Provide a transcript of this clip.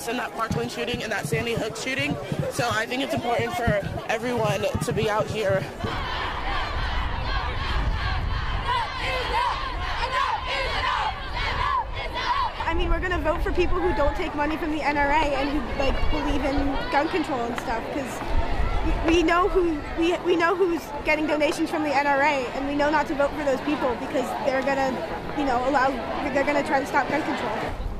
us in that Parkland shooting and that Sandy Hook shooting. So I think it's important for everyone to be out here. I mean, we're going to vote for people who don't take money from the NRA and who believe in gun control and stuff, because we know who's getting donations from the NRA, and we know not to vote for those people because they're going to, they're going to try to stop gun control.